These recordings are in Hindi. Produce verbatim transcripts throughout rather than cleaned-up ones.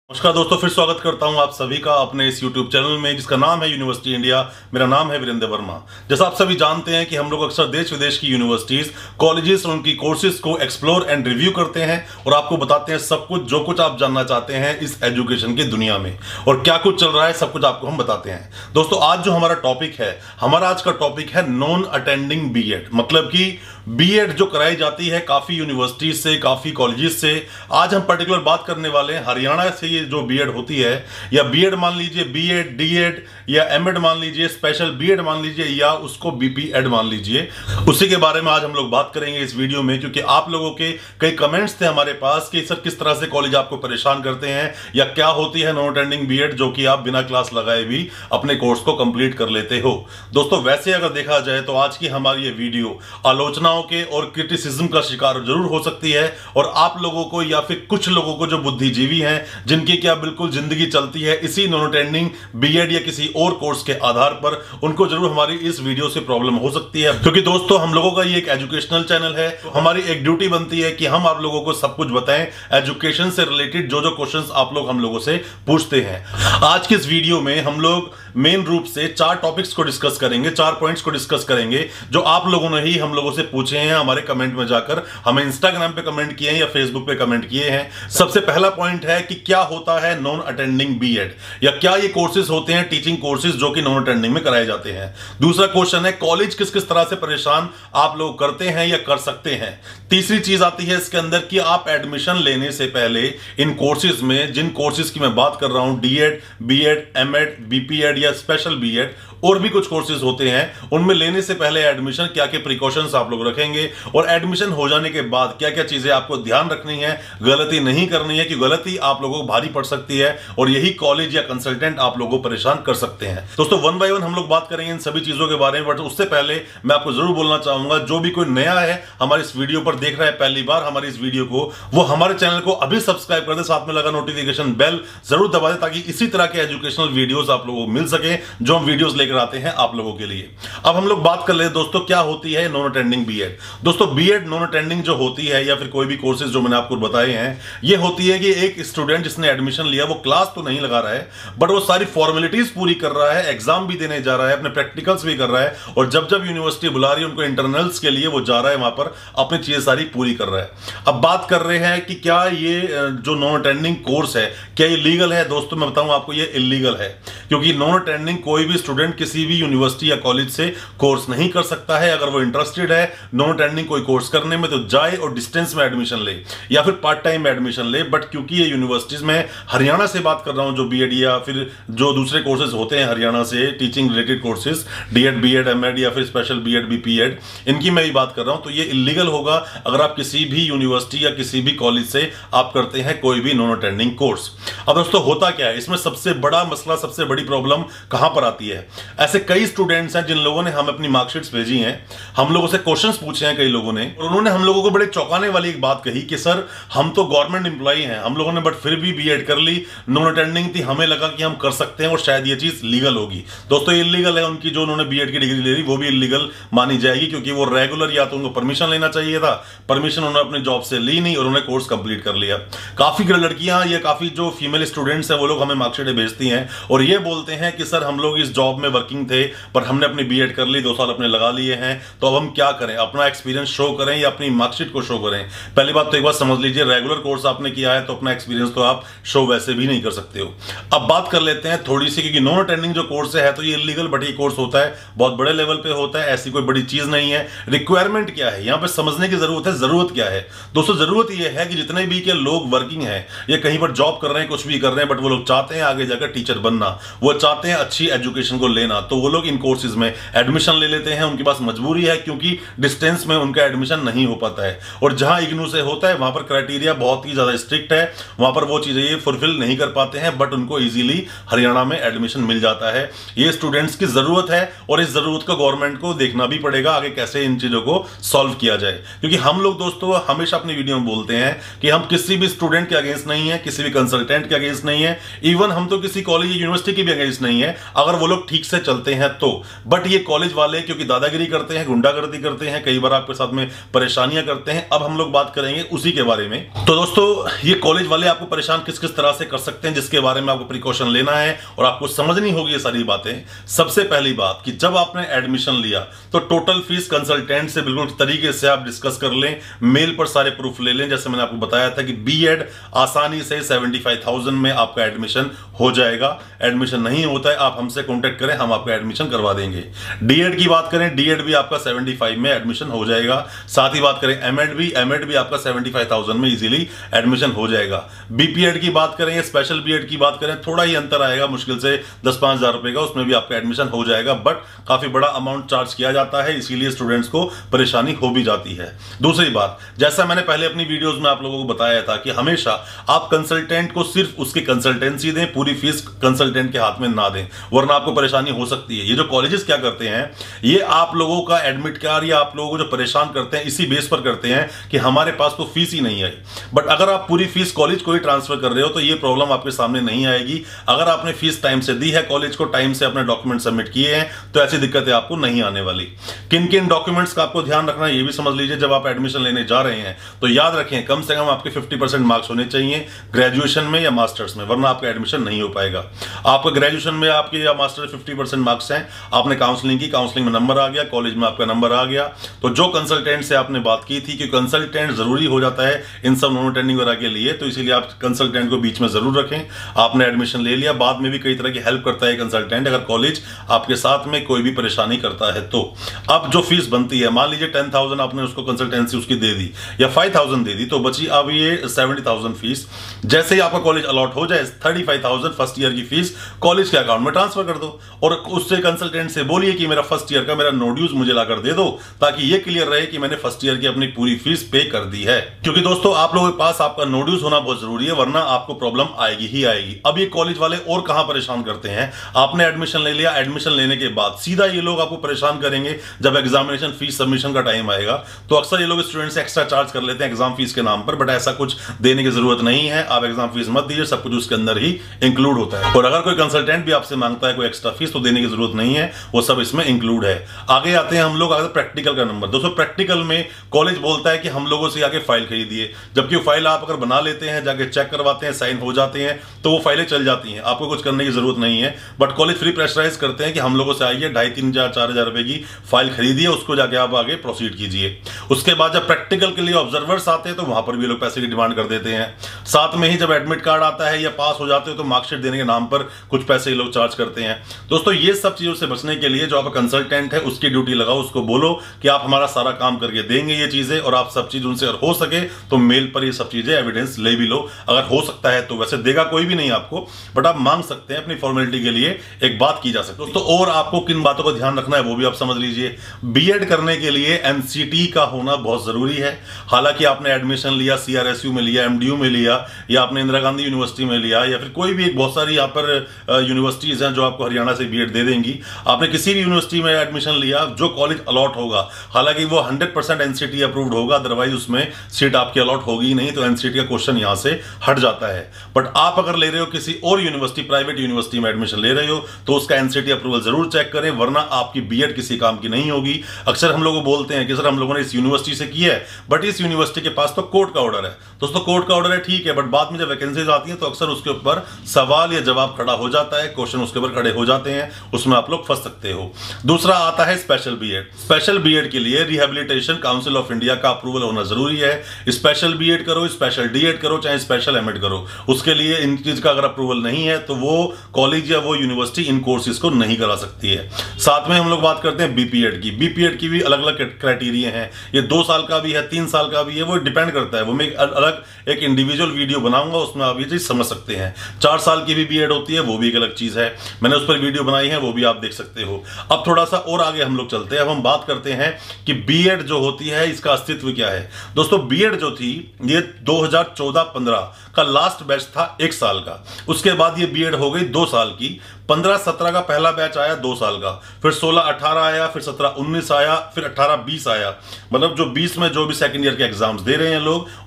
नमस्कार दोस्तों, फिर स्वागत करता हूं आप सभी का अपने इस YouTube चैनल में जिसका नाम है यूनिवर्सिटी इंडिया। मेरा नाम है वीरेंद्र वर्मा। जैसा आप सभी जानते हैं कि हम लोग अक्सर देश विदेश की यूनिवर्सिटीज, कॉलेजेस और उनकी कोर्सेज को एक्सप्लोर एंड रिव्यू करते हैं और आपको बताते हैं सब कुछ जो कुछ आप जानना चाहते हैं इस एजुकेशन की दुनिया में और क्या कुछ चल रहा है सब कुछ आपको हम बताते हैं। दोस्तों, आज जो हमारा टॉपिक है, हमारा आज का टॉपिक है नॉन अटेंडिंग बीएड, मतलब कि बीएड जो कराई जाती है काफी यूनिवर्सिटीज से, काफी कॉलेजेस से। आज हम पर्टिकुलर बात करने वाले हैं हरियाणा से ये जो बीएड होती है, या बीएड मान लीजिए, बीएड, डीएड या एमएड मान लीजिए, स्पेशल बीएड मान लीजिए, या उसको बीपीएड मान लीजिए, उसी के बारे में आज हम लोग बात करेंगे इस वीडियो में। क्योंकि आप लोगों के कई कमेंट्स थे हमारे पास कि सर किस तरह से कॉलेज आपको परेशान करते हैं या क्या होती है नॉन अटेंडिंग बीएड जो कि आप बिना क्लास लगाए भी अपने कोर्स को कंप्लीट कर लेते हो। दोस्तों, वैसे अगर देखा जाए तो आज की हमारी ये वीडियो आलोचना के और क्रिटिसिज्म का शिकार जरूर हो सकती है और आप लोगों को या फिर कुछ लोगों को जो बुद्धिजीवी हैं जिनकी क्या बिल्कुल जिंदगी चलती है इसी नॉन अटेंडिंग बीएड या किसी और कोर्स के आधार पर, उनको जरूर हमारी इस वीडियो से प्रॉब्लम हो सकती है। क्योंकि दोस्तों, हम लोगों का ये एक एजुकेशनल चैनल है, तो हमारी एक ड्यूटी बनती है कि हम आप लोगों को सब कुछ बताएं एजुकेशन से रिलेटेड, जो जो क्वेश्चंस आप लोग हम लोगों से पूछते हैं। आज की इस वीडियो में हम लोग मेन रूप से चार टॉपिक्स को डिस्कस करेंगे, चार पॉइंट्स को डिस्कस करेंगे जो आप लोगों ने ही हम लोगों से पूछे हैं, हमारे कमेंट में जाकर हमें इंस्टाग्राम पे कमेंट किए हैं या फेसबुक पे कमेंट किए हैं। सबसे पहला पॉइंट है कि क्या होता है नॉन अटेंडिंग बीएड, या क्या ये कोर्सेज होते हैं टीचिंग कोर्सेज जो कि नॉन अटेंडिंग में कराए जाते हैं। दूसरा क्वेश्चन है कॉलेज किस किस तरह से परेशान आप लोग करते हैं या कर सकते हैं। तीसरी चीज आती है इसके अंदर कि आप एडमिशन लेने से पहले इन कोर्सेज में, जिन कोर्सेज की मैं बात कर रहा हूं, डीएड, बीएड, एमएड, बीपीएड या स्पेशल बीएड और भी कुछ कोर्सेज होते हैं, उनमें लेने से पहले एडमिशन क्या क्या प्रिकॉशंस आप लोग रखेंगे और एडमिशन हो जाने के बाद क्या क्या चीजें आपको ध्यान रखनी है, गलती नहीं करनी है कि गलती आप लोगों को भारी पड़ सकती है और यही कॉलेज या कंसल्टेंट आप लोगों को परेशान कर सकते हैं। दोस्तों, वन बाय वन हम लोग बात करेंगे इन सभी चीजों के बारे में, बट उससे पहले मैं आपको जरूर बोलना चाहूंगा, जो भी कोई नया है हमारे इस वीडियो पर देख रहा है पहली बार हमारी इस वीडियो को, वो हमारे चैनल को अभी सब्सक्राइब कर दे, साथ में लगा नोटिफिकेशन बेल जरूर दबा दे ताकि इसी तरह के एजुकेशनल वीडियोस आप लोगों को मिल सके जो हम वीडियोस लेकर आते हैं आप लोगों के लिए। अब हम लोग बात कर ले दोस्तों, क्या होती है नॉन अटेंडिंग बीएड। दोस्तों, बीएड नॉन अटेंडिंग जो होती है या फिर कोई भी कोर्सेज जो मैंने आपको बताए हैं, ये होती है कि एक स्टूडेंट जिसने एडमिशन लिया वो क्लास तो नहीं लगा रहा है, बट वो सारी फॉर्मेलिटीज पूरी कर रहा है, एग्जाम भी देने जा रहा है, अपने प्रैक्टिकल्स भी कर रहा है और जब जब यूनिवर्सिटी बुला रही है उनको इंटरनल्स के लिए वो जा रहा है, वहां पर अपनी चीजें सारी पूरी कर रहा है। अब बात कर रहे हैं कि क्या ये जो नॉन अटेंडिंग कोर्स है क्या ये लीगल है। दोस्तों, मैं बताऊं आपको, ये इलीगल है, क्योंकि नॉन अटेंडिंग कोई भी स्टूडेंट किसी भी यूनिवर्सिटी या कॉलेज से कोर्स नहीं कर सकता है। अगर वो इंटरेस्टेड है नॉन अटेंडिंग कोई कोर्स करने में तो जाए और डिस्टेंस में एडमिशन ले या फिर पार्ट टाइम में एडमिशन ले। बट क्योंकि ये यूनिवर्सिटीज में, हरियाणा से बात कर रहा हूं, जो बीएड या फिर जो दूसरे कोर्सेज होते हैं हरियाणा से teaching related courses, DEd, BEd, MEd या फिर स्पेशल बीएड, बीपीएड, इनकी मैं भी बात कर रहा हूं, तो ये इलीगल होगा अगर आप किसी भी यूनिवर्सिटी या किसी भी कॉलेज से आप करते हैं कोई भी नॉन अटेंडिंग कोर्स। अब दोस्तों, होता क्या है इसमें, सबसे बड़ा मसला, सबसे बड़ी प्रॉब्लम कहां पर आती है। ऐसे कई स्टूडेंट्स हैं जिन लोगों ने हम अपनी मार्कशीट्स भेजी हैं, हम लोगों से क्वेश्चंस पूछे हैं कई लोगों ने, और उन्होंने हम लोगों को बड़े चौंकाने वाली एक बात कही कि सर हम तो गवर्नमेंट एम्प्लॉई हैं, हम लोगों ने बट फिर भी बीएड कर ली, नॉन अटेंडिंग थी, हमें लगा कि हम कर सकते हैं और शायद ये चीज लीगल होगी। दोस्तों, ये इलीगल है, उनकी जो उन्होंने बीएड की डिग्री ले ली वो भी इलीगल मानी जाएगी, क्योंकि वो रेगुलर, या तो उनको परमिशन लेना चाहिए था, परमिशन उन्होंने अपने जॉब से ली नहीं और उन्होंने कोर्स कंप्लीट कर लिया। काफी लड़कियां या काफी जो फीमेल स्टूडेंट्स हैं वो लोग हमें मार्कशीटें भेजती हैं और ये बोलते हैं कि सर हम लोग इस जॉब में वर्किंग थे पर हमने अपनी बीएड कर ली, दो साल अपने लगा लिए हैं, तो अब हम क्या करें, अपना एक्सपीरियंस शो करें या अपनी मार्कशीट को शो करें। पहली बात तो एक बात समझ लीजिए, रेगुलर कोर्स आपने किया है तो अपना एक्सपीरियंस तो आप शो वैसे भी नहीं कर सकते हो। अब बात कर लेते हैं थोड़ी सी, क्योंकि नॉन अटेंडिंग जो कोर्स है तो ये इलीगल, बट ये कोर्स होता है बहुत बड़े लेवल पे होता है, ऐसी कोई बड़ी चीज नहीं है। रिक्वायरमेंट क्या है यहां पर समझने की जरूरत है। जरूरत क्या है दोस्तों, जरूरत यह है कि जितने भी के लोग वर्किंग है या कहीं पर जॉब कर रहे हैं, कुछ भी कर रहे हैं, बट वो लोग चाहते हैं आगे जाकर टीचर बनना, वो चाहते हैं अच्छी एजुकेशन को लेना, तो वो लोग इन कोर्सेज में एडमिशन ले लेते हैं। उनके पास मजबूरी है क्योंकि डिस्टेंस में उनका एडमिशन नहीं हो पाता है, और जहां इग्नू से होता है वहां पर क्राइटेरिया बहुत ही ज्यादा स्ट्रिक्ट है, वहां पर वो चीजें ये फुलफिल नहीं कर पाते हैं, बट उनको इजीली हरियाणा में एडमिशन मिल जाता है। ये स्टूडेंट्स की जरूरत है और इस जरूरत को गवर्नमेंट को देखना भी पड़ेगा आगे कैसे इन चीजों को सॉल्व किया जाए। क्योंकि हम लोग दोस्तों हमेशा अपनी वीडियो में बोलते हैं कि हम किसी भी स्टूडेंट के अगेंस्ट नहीं है, किसी भी कंसल्टेंट के अगेंस्ट नहीं है, इवन हम तो किसी कॉलेज या यूनिवर्सिटी के भी अगेंस्ट नहीं है। अगर वो लोग ठीक से से चलते हैं तो। बट ये कॉलेज वाले क्योंकि दादागिरी करते हैं, गुंडागर्दी करते हैं, कई बार आपके साथ में परेशानियां करते हैं। अब हम लोग बात करेंगे उसी के बारे में। तो दोस्तों ये कॉलेज वाले आपको परेशान किस किस तरह से कर सकते हैं, जिसके बारे में आपको प्रिकॉशन लेना है और आपको समझनी होगी ये सारी बातें। सबसे पहली बात कि जब आपने एडमिशन लिया तो टोटल फीस कंसल्टेंट से बिल्कुल तरीके से आप डिस्कस कर लें, मेल पर सारे प्रूफ ले लें। जैसे मैंने आपको बताया था कि बीएड आसानी से सेवेंटी फाइव थाउजेंड में आपका एडमिशन हो जाएगा। एडमिशन नहीं होता है आप हमसे कांटेक्ट करें, हम आपका एडमिशन करवा देंगे। डीएड की बात करें, डीएड भी आपका पचहत्तर में एडमिशन हो जाएगा। साथ ही बात करें एमएड भी, एमएड भी आपका पचहत्तर हज़ार में इजीली एडमिशन हो जाएगा। बीपीएड की बात करें या स्पेशल बीएड की बात करें, थोड़ा ही अंतर आएगा, मुश्किल से दस पांच हजार रुपए का, उसमें भी आपका एडमिशन हो जाएगा। बट काफी बड़ा अमाउंट चार्ज किया जाता है, इसीलिए स्टूडेंट्स को परेशानी हो भी जाती है। दूसरी बात, जैसा मैंने पहले अपनी वीडियोस में आप लोगों को बताया था कि हमेशा आप कंसल्टेंट को सिर्फ उसकी कंसल्टेंसी दें, पूरी फीस कंसल्टेंट के हाथ में ना दें, वरना आपको परेशानी हो सकती है। ये जो कॉलेजेस क्या करते हैं, ये आप लोगों का एडमिट कार्ड या आप लोगों को जो परेशान करते हैं इसी बेस पर करते हैं कि हमारे पास तो फीस ही नहीं आई। बट अगर आप पूरी फीस कॉलेज को ही ट्रांसफर कर रहे हो तो ये प्रॉब्लम आपके सामने नहीं आएगी। अगर आपने फीस टाइम से दी है, कॉलेज को टाइम से अपने डॉक्यूमेंट सबमिट किए हैं, तो ऐसी दिक्कतें आपको नहीं आने वाली। किन किन डॉक्यूमेंट्स का आपको ध्यान रखना है ये भी समझ लीजिए। जब आप एडमिशन लेने जा रहे हैं तो याद रखें कम से कम आपके पचास परसेंट मार्क्स होने चाहिए ग्रेजुएशन में या मास्टर्स में, वरना आपका एडमिशन नहीं हो पाएगा। आपका ग्रेजुएशन में आपके या मास्टर पचास परसेंट मार्क्स हैं, आपने काउंसलिंग की, काउंसलिंग में नंबर आ गया, कॉलेज में आपका नंबर आ गया, तो जो कंसल्टेंट से आपने बात की थी कि कंसल्टेंट जरूरी हो जाता है इन सब नॉन अटेंडिंग वगैरह के लिए, तो इसीलिए आप कंसल्टेंट को बीच में जरूर रखें। आपने एडमिशन ले लिया, बाद में भी कई तरह की हेल्प करता है कंसल्टेंट, अगर कॉलेज आपके साथ में कोई भी परेशानी करता है तो। अब जो फीस बनती है, मान लीजिए टेन थाउजेंड आपने उसको कंसल्टेंसी उसकी दे दी या फाइव थाउजेंड दे दी, तो बची अब ये सेवेंटी थाउजेंड फीस। जैसे ही आपका कॉलेज अलॉट हो जाए, thirty five thousand first year की फीस कॉलेज के अकाउंट में ट्रांसफर कर दो और उससे कंसल्टेंट से बोलिए कि मेरा फर्स्ट ईयर का मेरा नो ड्यूज मुझे लाकर दे दो, ताकि ये क्लियर रहे कि मैंने फर्स्ट ईयर की अपनी पूरी फीस पे कर दी है। क्योंकि दोस्तों आप लोगों के पास आपका नो ड्यूज होना बहुत जरूरी है, वरना आपको प्रॉब्लम आएगी ही आएगी। अब ये कॉलेज वाले और कहां परेशान करते हैं, आपने एडमिशन ले लिया, एडमिशन लेने के बाद सीधा ये लोग आपको परेशान करेंगे जब एग्जामिनेशन फीस सबमिशन का टाइम आएगा। तो अक्सर ये लोग स्टूडेंट से एक्स्ट्रा चार्ज कर लेते हैं एग्जाम फीस के नाम पर, बट ऐसा कुछ देने की जरूरत नहीं है। आप एग्जाम फीस मत दीजिए, सब कुछ उसके अंदर ही इंक्लूड होता है। और अगर कोई कंसल्टेंट भी आपसे मांगता है कोई एक्स्ट्रा फीस, तो देने की जरूरत नहीं है, वो सब इसमें इंक्लूड है। आगे आते हैं हम लोग आगे प्रैक्टिकल का नंबर। दोस्तों प्रैक्टिकल में कॉलेज बोलता है कि हम लोगों से आगे फाइल खरीदिए, जबकि वो फाइल आप अगर बना लेते हैं, जाके चेक करवाते हैं, साइन हो जाते हैं, तो वो फाइलें चल जाती हैं, आपको कुछ करने की जरूरत नहीं है। बट कॉलेज फ्री प्रेशराइज करते हैं कि हम लोगों से आइए, ढाई तीन हजार चार हजार रुपए की फाइल खरीदिए, उसको जाके आप आगे प्रोसीड कीजिए। उसके बाद जब प्रैक्टिकल के लिए ऑब्जर्वर्स आते हैं तो वहां पर भी लोग पैसे की डिमांड कर देते हैं। साथ में ही जब एडमिट कार्ड आता है या पास हो जाते हो तो मार्कशीट देने के नाम पर कुछ पैसे लोग चार्ज करते हैं। दोस्तों ये सब चीजों से बचने के लिए जो आपका कंसल्टेंट है उसकी ड्यूटी लगाओ, उसको बोलो कि आप हमारा सारा काम करके देंगे ये चीजें, और आप सब चीज उनसे अगर हो सके तो मेल पर ये सब चीजें एविडेंस ले भी लो। अगर हो सकता है तो, वैसे देगा कोई भी नहीं आपको, बट आप मांग सकते हैं, अपनी फॉर्मेलिटी के लिए एक बात की जा सकती है। दोस्तों और आपको किन बातों का ध्यान रखना है वो भी आप समझ लीजिए। बीएड करने के लिए एनसीटी का होना बहुत जरूरी है। हालांकि आपने एडमिशन लिया सीआरएसयू में लिया, एमडीयू में लिया, या आपने इंदिरा गांधी यूनिवर्सिटी में लिया, या फिर कोई भी एक बहुत सारी यहाँ पर यूनिवर्सिटीज हैं जो आपको हरियाणा से बीएड दे देंगी। आपने किसी भी यूनिवर्सिटी में एडमिशन लिया, जो कॉलेज अलॉट होगा, हालांकि वो हंड्रेड परसेंट एनसीटी अप्रूव्ड होगा, अदरवाइज उसमें सीट आपकी अलॉट होगी नहीं, तो एनसीटी का क्वेश्चन यहां से हट जाता है। बट आप अगर ले रहे हो किसी और यूनिवर्सिटी, प्राइवेट यूनिवर्सिटी में एडमिशन ले रहे हो, तो उसका एनसीटी अप्रूवल जरूर चेक करें, वरना आपकी बीएड किसी काम की नहीं होगी। अक्सर हम लोग बोलते हैं कि सर हम लोगों ने इस यूनिवर्सिटी से किया है, बट इस यूनिवर्सिटी के पास तो कोर्ट का ऑर्डर है। दोस्तों कोर्ट का ऑर्डर है ठीक है, बट बाद में जब वैकेंसीज आती हैं तो अक्सर उसके ऊपर सवाल या जवाब खड़ा हो जाता है, क्वेश्चन उसके ऊपर खड़े हो जाते हैं, उसमें आप लोग फंस सकते हो। दूसरा आता है स्पेशल बीएड। स्पेशल बीएड के लिए रिहेबिलिटेशन काउंसिल ऑफ इंडिया का अप्रूवल होना जरूरी है। स्पेशल बीएड करो, स्पेशल डीएड करो, चाहे स्पेशल एमएड करो, उसके लिए इन चीज का अगर अप्रूवल नहीं है तो वो कॉलेज या वो यूनिवर्सिटी इन कोर्सेज को नहीं करा सकती है। साथ में हम लोग बात करते हैं बीपीएड की। बीपीएड की भी अलग अलग क्राइटेरिया हैं, ये दो साल का भी है, तीन साल का भी है, वो डिपेंड करता है। वो मैं अलग एक इंडिविजुअल वीडियो बनाऊंगा, उसमें आप ये चीज समझ सकते हैं। चार साल की भी बीएड होती है, वो भी एक अलग चीज है, मैंने उस पर वीडियो बनाई है, वो भी आप देख सकते हो। अब थोड़ा सा और आगे हम लोग चलते हैं। अब हम बात करते हैं कि बीएड जो होती है इसका अस्तित्व क्या है। दोस्तों बीएड जो थी ये दो हज़ार चौदह पंद्रह का लास्ट बैच था एक साल का, उसके बाद ये बीएड हो गई दो साल की। पंद्रह सत्रह का पहला बैच आया दो साल का, फिर सोलह अठारह आया, फिर सत्रह उन्नीस आया, फिर अठारह बीस आया। मतलब जो बीस में जो भी सेकंड ईयर के एग्जाम्स दे रहे हैं लोग, उनका अठारह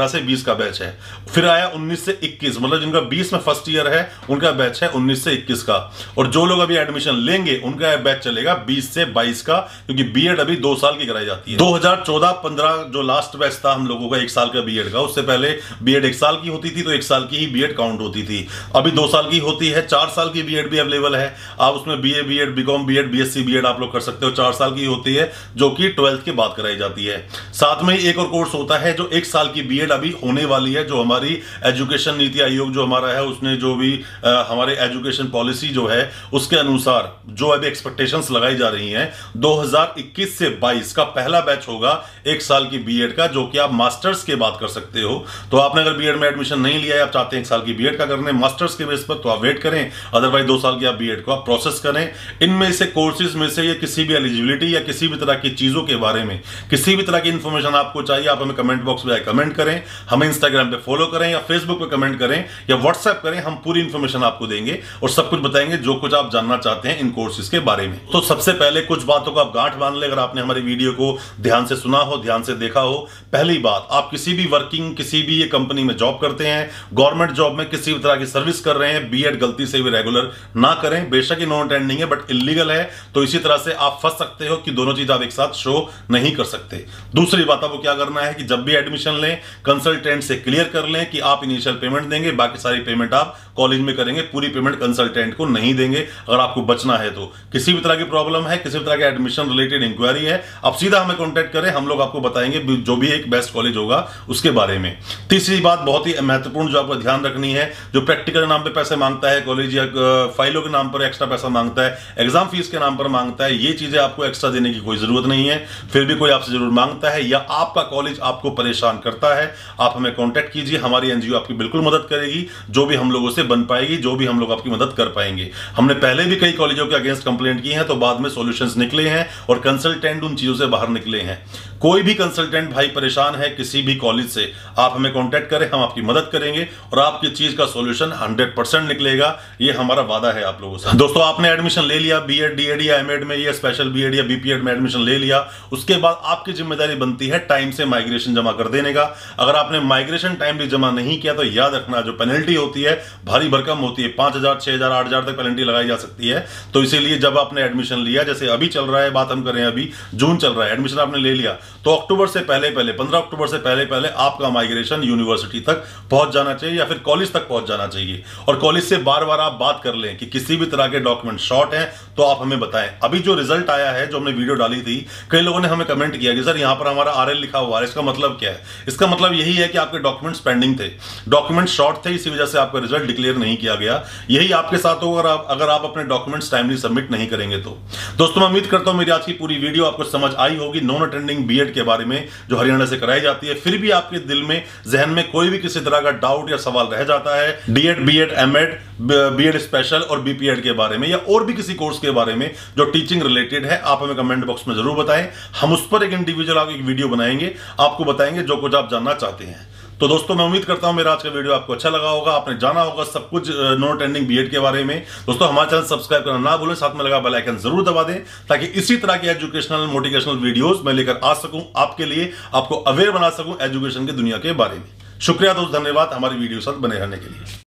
अठारह से बीस का बैच है। फिर आया उन्नीस से इक्कीस, मतलब जिनका बीस में फर्स्ट ईयर है उनका बैच है उन्नीस से इक्कीस का। और जो लोग अभी एडमिशन लेंगे उनका बैच चलेगा बीस से बाईस का, क्योंकि बीएड अभी दो साल की कराई जाती है। दो हज़ार चौदह पंद्रह जो लास्ट बैच था हम लोगों का एक साल का बीएड का, उससे पहले बीएड एक साल की होती थी तो एक साल की ही बीएड काउंट होती थी। अभी दो साल की होती है, चार साल की बीएड भी अवेलेबल है। आप उसमें BA BEd BCom BEd BSc BEd आप लोग कर सकते हो। चार साल की होती है जो कि ट्वेल्थ के बाद कराई जाती है। साथ में एक और कोर्स होता है जो एक साल की बीएड अभी होने वाली है, जो हमारी एजुकेशन नीति आयोग जो हमारा है उसने जो भी आ, हमारे एजुकेशन पॉलिसी जो है उसके अनुसार जो अभी एक्सपेक्टेशंस लगाई जा रही हैं, दो हज़ार इक्कीस से बाईस का पहला बैच होगा एक साल की बीएड का, जो कि आप मास्टर्स के बाद कर सकते हो। तो आपने अगर बीएड में एडमिशन नहीं लिया है, आप चाहते हैं एक साल की बीएड का करने मास्टर्स के बेस पर, तो आप वेट करें, अदरवाइज दो साल की आप बीएड को आप प्रोसेस करें। इनमें से कोर्सेज में से ये किसी भी एलिजिबिलिटी या किसी भी तरह की चीजों के बारे में किसी भी तरह की इंफॉर्मेशन आपको चाहिए, आप हमें कमेंट बॉक्स में कमेंट करें, हमें इंस्टाग्राम पे फॉलो करें या फेसबुक पे कमेंट करें या व्हाट्सएप करें, हम पूरी इंफॉर्मेशन आपको देंगे और सब कुछ बताएंगे जो कुछ आप जानना चाहते हैं इन कोर्सेज के बारे में। तो सबसे पहले कुछ बातों को आप गांठ बांध ले, अगर आपने हमारी वीडियो को ध्यान से सुना हो, ध्यान से देखा हो। पहली बात, आप किसी भी वर्किंग किसी भी ये कंपनी में जॉब करते हैं, गवर्नमेंट जॉब में किसी भी तरह की सर्विस कर रहे हैं, बीएड गलती से भी रेगुलर ना करें। बेशक ये नॉन अटेंडिंग है बट इलीगल है, तो इसी तरह से आप फंस सकते हो कि दोनों चीज आप एक साथ शो नहीं कर सकते। दूसरी बात आपको क्या करना है कि जब भी एडमिशन लें कंसल्टेंट से क्लियर कर लें कि आप इनिशियल पेमेंट देंगे, बाकी सारी पेमेंट आप कॉलेज में करेंगे, पूरी पेमेंट कंसल्टेंट को नहीं देंगे अगर आपको बचना है तो। किसी भी तरह की प्रॉब्लम है, किसी भी तरह के एडमिशन रिलेटेड इंक्वायरी है, आप सीधा हमें कांटेक्ट करें, हम लोग आपको बताएंगे जो भी एक बेस्ट कॉलेज होगा उसके बारे में। तीसरी बात बहुत ही महत्वपूर्ण जो आपको ध्यान रखनी है, जो प्रैक्टिकल नाम पे पैसे मांगता है कॉलेज या फाइलों के नाम पर एक्स्ट्रा पैसा मांगता है, एग्जाम फीस के नाम पर मांगता है, ये चीजें आपको एक्स्ट्रा देने की कोई जरूरत नहीं है। फिर भी कोई आपसे जरूर मांगता है या आपका कॉलेज आपको परेशान करता है, आप हमें कांटेक्ट कीजिए, हमारी एनजीओ आपकी बिल्कुल मदद करेगी, जो भी हम लोगों से बन पाएगी, जो भी हम लोग आपकी मदद कर पाएंगे। हमने पहले भी कई कॉलेजों के अगेंस्ट कंप्लेंट की है, तो बाद में सॉल्यूशंस निकले हैं और कंसल्टेंट उन चीजों से बाहर निकले हैं। कोई भी कंसल्टेंट भाई परेशान है किसी भी कॉलेज से, आप हमें कांटेक्ट करें, हम आपकी मदद करेंगे और आपकी चीज का सॉल्यूशन हंड्रेड परसेंट निकलेगा, ये हमारा वादा है आप लोगों से। दोस्तों, आपने एडमिशन ले लिया बीएड डीएड या एमएड में या स्पेशल बीएड या बीपीएड में एडमिशन ले लिया, उसके बाद आपकी जिम्मेदारी बनती है टाइम से माइग्रेशन जमा कर देने का। अगर आपने माइग्रेशन टाइमली जमा नहीं किया तो याद रखना जो पेनल्टी होती है भारी भरकम होती है, पांच हजार छह हजार आठ हजार तक पेनल्टी लगाई जा सकती है। तो इसीलिए जब आपने एडमिशन लिया, जैसे अभी चल रहा है, बात हम करें अभी जून चल रहा है, एडमिशन आपने ले लिया तो अक्टूबर से पहले पहले पंद्रह अक्टूबर से पहले पहले आपका माइग्रेशन यूनिवर्सिटी तक पहुंच जाना चाहिए या फिर कॉलेज तक पहुंच जाना चाहिए। और कॉलेज से बार बार आप बात कर लें कि किसी भी तरह के डॉक्यूमेंट शॉर्ट हैं तो आप हमें बताएं। अभी जो रिजल्ट आया है, जो हमने वीडियो डाली थी, कई लोगों ने हमें कमेंट किया कि सर यहाँ पर हमारा आरएल लिखा हुआ है, इसका मतलब क्या है? इसका मतलब यही है कि आपके डॉक्यूमेंट्स पेंडिंग थे, डॉक्यूमेंट शॉर्ट थे, इसी वजह से आपका रिजल्ट डिक्लेयर नहीं किया गया। यही आपके साथ होगा अगर आप अगर आप अपने डॉक्यूमेंट्स टाइमली सबमिट नहीं करेंगे तो। दोस्तों, मैं उम्मीद करता हूं मेरी आज की पूरी वीडियो आपको समझ आई होगी नॉन अटेंडिंग बीएड के बारे में जो हरियाणा से कराई जाती है। फिर भी आपके दिल में जहन में कोई भी किसी तरह का डाउट या सवाल रह जाता है DEd BEd MEd BEd special और बीपीएड के बारे में या और भी किसी कोर्स के बारे में जो टीचिंग रिलेटेड है, आप हमें कमेंट बॉक्स में जरूर बताएं। हम उस पर एक इंडिविजुअल आप एक वीडियो बनाएंगे, आपको बताएंगे जो कुछ आप जानना चाहते हैं। तो दोस्तों, मैं उम्मीद करता हूं मेरा आज का वीडियो आपको अच्छा लगा होगा, आपने जाना होगा सब कुछ नॉन अटेंडिंग बीएड के बारे में। दोस्तों, हमारा चैनल सब्सक्राइब करना ना भूलें, साथ में लगा बेल आइकन जरूर दबा दें ताकि इसी तरह के एजुकेशनल मोटिवेशनल वीडियोस मैं लेकर आ सकूं आपके लिए, आपको अवेयर बना सकूं एजुकेशन की दुनिया के बारे में। शुक्रिया दोस्त, धन्यवाद हमारी वीडियो साथ बने रहने के लिए।